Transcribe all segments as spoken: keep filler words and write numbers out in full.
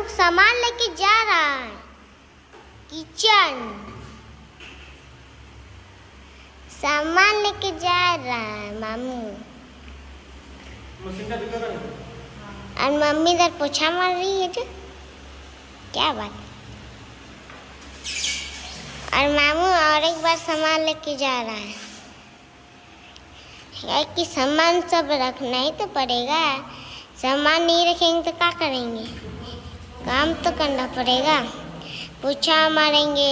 लोग सामान लेके जा रहा है। किचन सामान लेके जा रहा है मामू। और मम्मी इधर पोछा मार रही है जो क्या बात। और मामू और एक बार सामान लेके जा रहा है। है कि सामान सब रखना ही तो पड़ेगा। सामान नहीं रखेंगे तो क्या करेंगे। काम तो करना पड़ेगा। पोछा मारेंगे।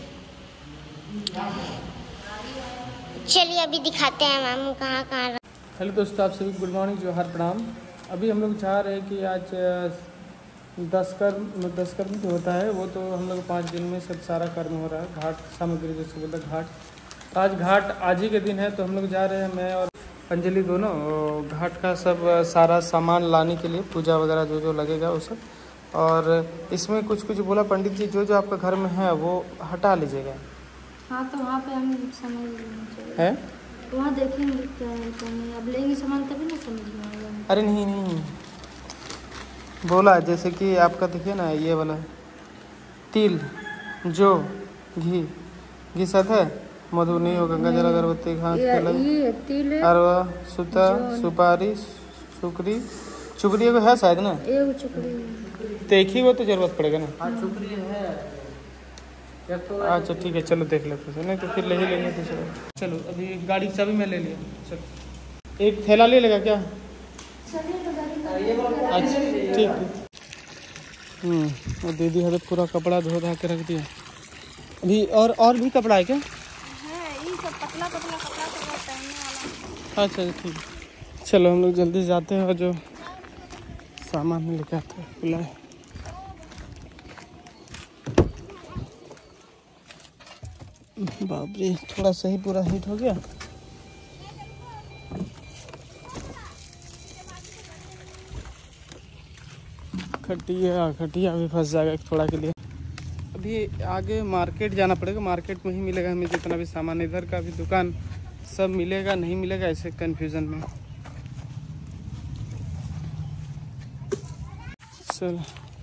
चलिए अभी दिखाते हैं मामू कहाँ कहाँ। हेलो दोस्तों, आप सभी गुड मॉर्निंग, जोहार, प्रणाम। अभी हम लोग चाह रहे हैं कि आज दस कर्म दस कर्म जो होता है वो तो हम लोग पाँच दिन में सब सारा कर्म हो रहा है। घाट सामग्री जैसे बोलते घाट, तो आज घाट आज ही के दिन है, तो हम लोग जा रहे हैं, मैं और अंजलि दोनों घाट का सब सारा सामान लाने के लिए, पूजा वगैरह जो जो लगेगा वो सब। और इसमें कुछ कुछ बोला पंडित जी, जो जो आपका घर में है वो हटा लीजिएगा। हाँ, तो वहाँ पे हम समझ लेना है, वहाँ देखेंगे क्या है क्या नहीं। अब लेंगे सामान तभी ना समझ में आएगा। अरे नहीं नहीं बोला, जैसे कि आपका देखिए ना ये वाला तिल, जो घी घी साथ है, मधु नहीं हो, गंगा जल, अगरबत्ती, घास, अरवा, सूता, सुपारी, सुकरी, चुकरी को है शायद ना, एक चुकरी तो एक ही वो तो जरूरत पड़ेगा ना। हाँ, चुकरी है तो। अच्छा ठीक है, चलो देख लेते हैं, नहीं तो फिर ले ही लेंगे। तो चलो चलो अभी गाड़ी की चाबी मैं ले लिया। चलो एक थैला ले लेगा क्या? अच्छा ठीक है। हम्म और दीदी हमें पूरा कपड़ा धो धा के रख दिया। अभी और और भी कपड़ा है क्या? पतला पतला कपड़ा पहनने वाला। अच्छा ठीक है, चलो हम लोग जल्दी से जाते हैं और जो सामान लेके आते हैं बुलाए। बाप रे, थोड़ा सही पूरा हीट हो गया। खटिया खटिया भी फंस जाएगा थोड़ा के लिए। अभी आगे मार्केट जाना पड़ेगा, मार्केट में ही मिलेगा हमें जितना भी सामान। इधर का भी दुकान सब मिलेगा नहीं मिलेगा ऐसे कंफ्यूजन में। चलो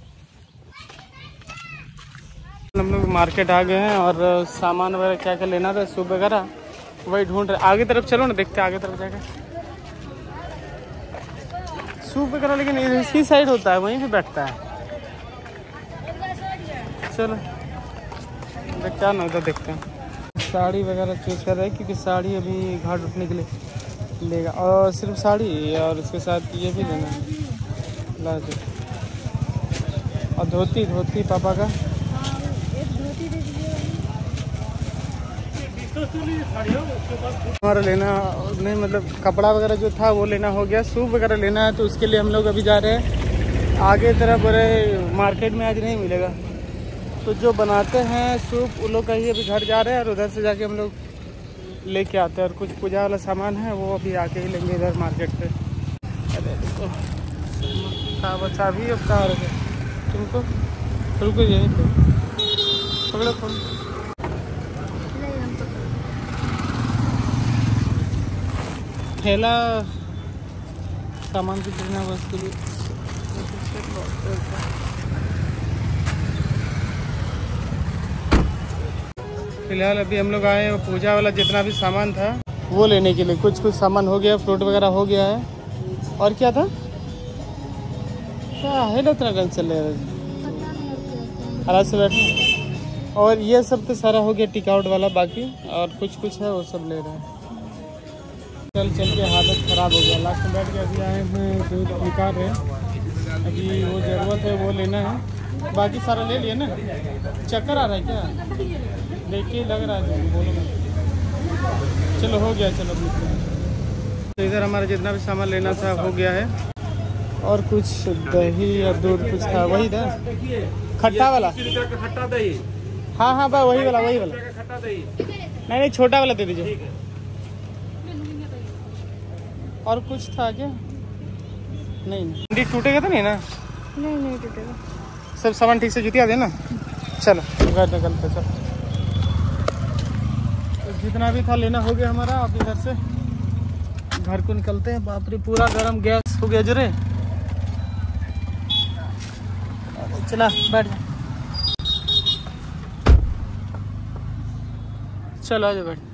हम लोग मार्केट आ गए हैं और सामान वगैरह क्या क्या लेना था, सूप वगैरह वही ढूंढ रहे। आगे तरफ चलो ना, देखते हैं आगे तरफ जाकर सूप वगैरह, लेकिन इसी साइड होता है, वहीं पे बैठता है। चलो क्या ना उधर देखते हैं। साड़ी वगैरह चूज कर रहे हैं क्योंकि साड़ी अभी घाट उठने के लिए लेगा, और सिर्फ साड़ी और उसके साथ ये भी लेना है ला दो। और धोती धोती पापा का हमारा लेना नहीं, मतलब कपड़ा वगैरह जो था वो लेना हो गया। सूप वगैरह लेना है तो उसके लिए हम लोग अभी जा रहे हैं आगे तरफ। अरे मार्केट में आज नहीं मिलेगा, तो जो बनाते हैं सूप उन लोग का ही अभी घर जा रहे हैं और उधर से जाके हम लोग लेके आते हैं। और कुछ पूजा वाला सामान है वो अभी आके ही लेंगे इधर मार्केट से। अरे देखो कहाँ बचा भी अब कहाँ रखे तुमको, रुको यहीं पे पकड़ो फोन। थैला सामान की देना बस के लिए। फिलहाल अभी हम लोग आए हैं पूजा वाला जितना भी सामान था वो लेने के लिए। कुछ कुछ सामान हो गया, फ्रूट वगैरह हो गया है। और क्या था, क्या है ना उतना रंग चल रहा है, आराम से बैठो। और ये सब तो सारा हो गया टिकआउट वाला, बाकी और कुछ कुछ है वो सब ले रहे हैं। चल चल के हालत ख़राब हो गया, लास्ट में बैठ के अभी आए हैं दूध निकाल रहे हैं। अभी वो ज़रूरत है वो लेना है, बाकी सारा ले लिया ना। चक्कर आ रहा है क्या? देखिए लग रहा है, बोलो मत। चलो हो गया, चलो तो इधर हमारा जितना भी सामान लेना था हो गया है। और कुछ दही या दूध कुछ था, वही था खट्टा वाला, खट्टा दही। हाँ हाँ बा वही वाला वही वाला खट्टा दही नहीं नहीं छोटा वाला दे दीजिए। और कुछ था क्या? नहीं नहीं टूटेगा तो नहीं ना? नहीं नहीं टूटेगा, सब सामान ठीक से जुटिया देना। चलो घर निकलते, चलो जितना भी था लेना हो गया हमारा। अब इधर से घर को निकलते हैं। बाप रे पूरा गरम गैस हो गया जरे। चला बैठ जा, चलो आ जाओ बैठ।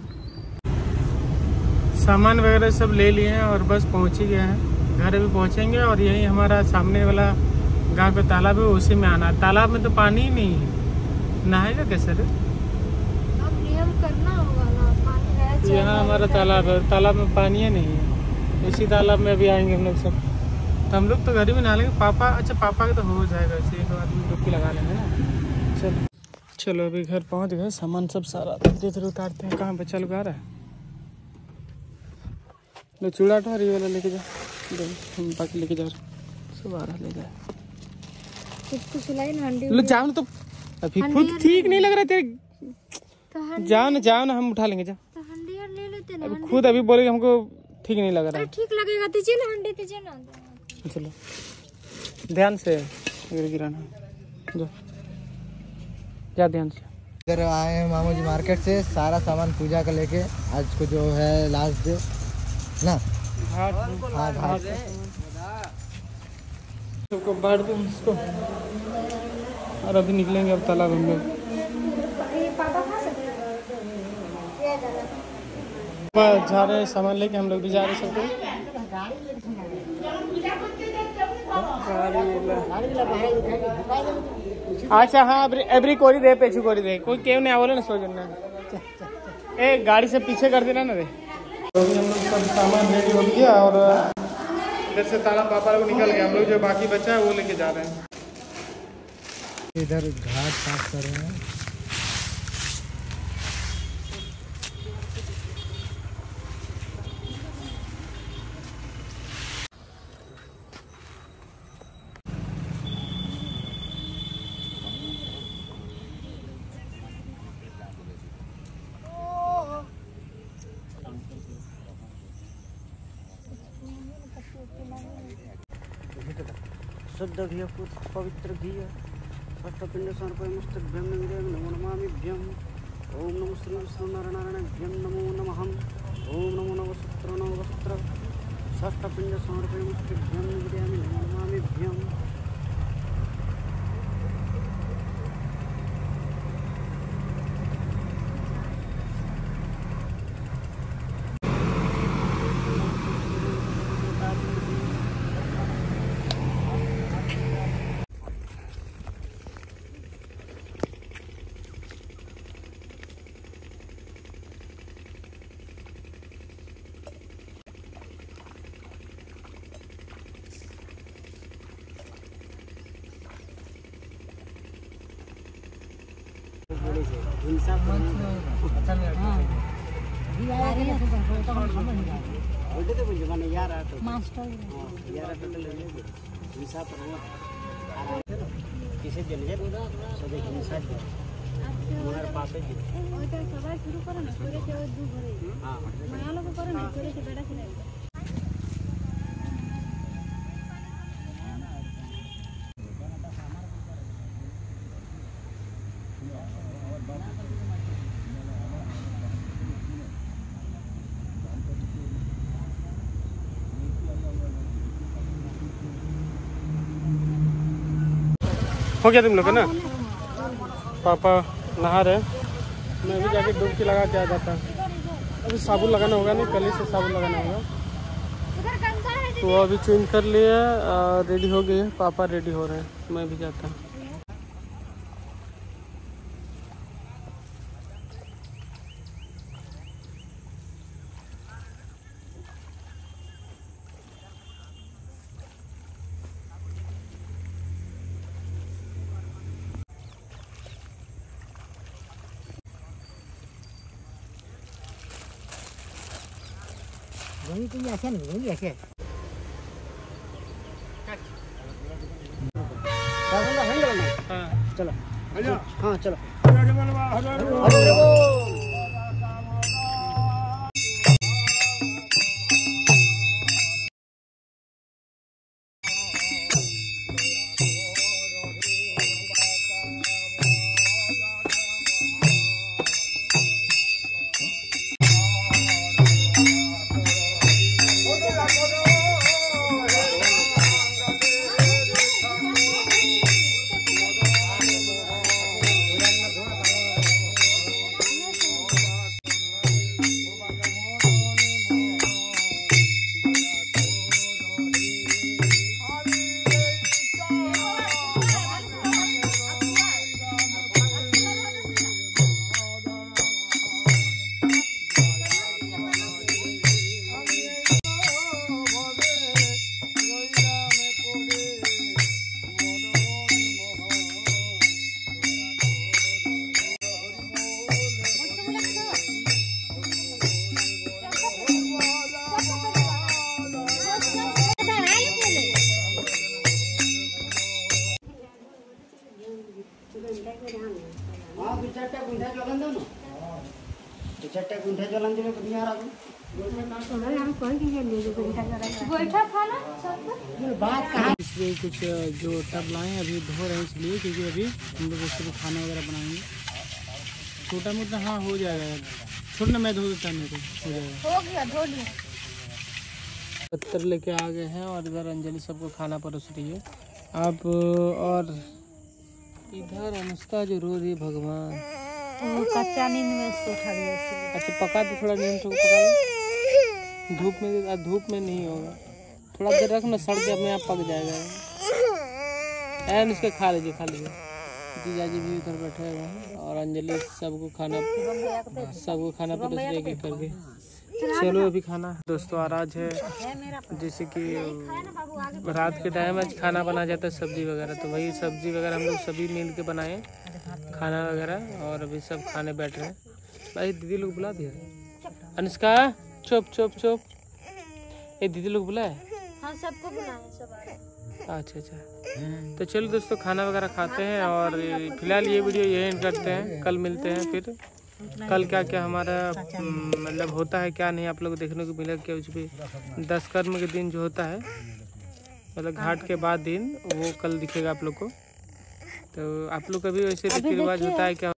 सामान वगैरह सब ले लिए हैं और बस पहुंच ही गए हैं। घर भी पहुंचेंगे और यही हमारा सामने वाला गांव का तालाब है, उसी में आना। तालाब में तो पानी ही नहीं है, नहाएगा कैसे रे? नियम करना होगा ना, पानी है। यहाँ हमारा तालाब है, तालाब में पानी ही नहीं है। इसी तालाब में अभी आएंगे हम लोग सब। तो हम लोग तो घर ही में नहा लेंगे। पापा, अच्छा पापा का तो हो जाएगा, इसे एक आदमी डुबकी लगा लेंगे ना। चलो चलो अभी घर पहुँच गए। सामान सब सारा धीरे धीरे उतारते हैं। कहाँ बच्चा लोग आ रहा है? लो चूड़ा उठा रही वाला लेके जा, हम बाकी लेके जा रहे सब आ रहा ले जाए। कुछ सिलाई ना हंडी लो जाओ ना, तो अभी खुद ठीक नहीं लग रहा तेरे। तो जाओ ना जाओ ना, हम उठा लेंगे। जा तो हंडी ले लेते ना। अभी खुद अभी बोलेगे हमको ठीक नहीं लग रहा है। ठीक लगेगा, दीजिए ना हंडी, दीजिए ना। चलो ध्यान से गिराना, जा जा ध्यान से। इधर आए हैं मामू जी मार्केट से, सारा सामान पूजा का लेके। आज को जो है लास्ट डे ना, घाट हाँ घाट सबको बांट दो इसको, और अभी निकलेंगे अब तालाब हम लोग। जा रहे हैं सामान लेके, हम लोग भी जा रहे हैं सबको। अच्छा हाँ, एवरी कोरी दे, पेछू कोरी दे, कोई क्यों नहीं बोले ना सो जन ए गाड़ी से पीछे कर देना ना रे। तो अभी हम लोग सब सामान रेडी हो गया और इधर से तालाब पापा लोग निकल गए। हम लोग जो बाकी बचा है वो लेके जा रहे हैं। इधर घाट साफ कर रहे हैं। शुद्ध घी पवित्र घी षष्ठपिंड समर्पयामि नमो नमामिभ्यम्। ओम नमो श्री विष्णु नारायणाभ्यं नमो नमः। ओम नमो नवसूत्र नववस्त्र षष्ठपिंड समर्पयामि नमो नमामिभ्यम्। हो गया तुम लोग का ना? पापा नहा रहे, मैं भी जाके डुबकी लगा के आ जाता। अभी साबुन लगाना होगा, नहीं कल ही से साबुन लगाना होगा। तो अभी चेंज कर लिया, रेडी हो गए। पापा रेडी हो रहे हैं, मैं भी जाता। वही तो ऐसे नहीं, वही ऐसे हाँ चलो हाँ चलो। हाँ दो चारटा गुंठा चलन दो ना दो चारटा गुंठा चलन दिले तो बिहार आगो गोईठा खाना सब बात कहाँ इसलिए कुछ जो टब लाए हैं अभी धो रहे हैं इसलिए क्योंकि अभी हम लोग उसको खाना वगैरह बनाएंगे। छोटा मोटा हाँ हो जाएगा, छोड़ ना मैं धो देता मेरे को हो जाएगा। हो गया धो लिया। पत्थर लेके आ गए हैं और इधर अंजलि सबको खाना परोस रही है। आप और इधर अनुष्का जो रो रही है भगवान। वो कच्चा नींद में इसको उठा दिया इसलिए। अच्छा पका तो थोड़ा नींद को पका धूप में, धूप में नहीं होगा, थोड़ा देर रख ना सड़ के अपने आप पक जाएगा। एन उसके खा लीजिए खा लीजिए। जीजाजी भी उधर बैठे हुए हैं और अंजलि सबको खाना सबको खाना परोस रही है करके। चलो अभी खाना दोस्तों आज है जैसे कि रात के टाइम आज खाना बना जाता है सब्जी वगैरह, तो वही सब्जी वगैरह हम लोग सभी मिल के बनाए खाना वगैरह और अभी सब खाने बैठ रहे हैं। भाई दीदी लोग बुला दिया। अनुष्का चुप चुप चुप, ये दीदी लोग बुलाए। हाँ सबको बुलाए सब। अच्छा अच्छा तो चलो दोस्तों खाना वगैरह खाते हैं और फिलहाल ये वीडियो यही एंड करते हैं। कल मिलते हैं फिर, कल क्या क्या हमारा मतलब होता है क्या नहीं आप लोग देखने को मिलेगा। क्या कुछ भी दस कर्म के दिन जो होता है मतलब घाट के बाद दिन वो कल दिखेगा आप लोग को। तो आप लोग का भी वैसे रीति रिवाज होता है क्या?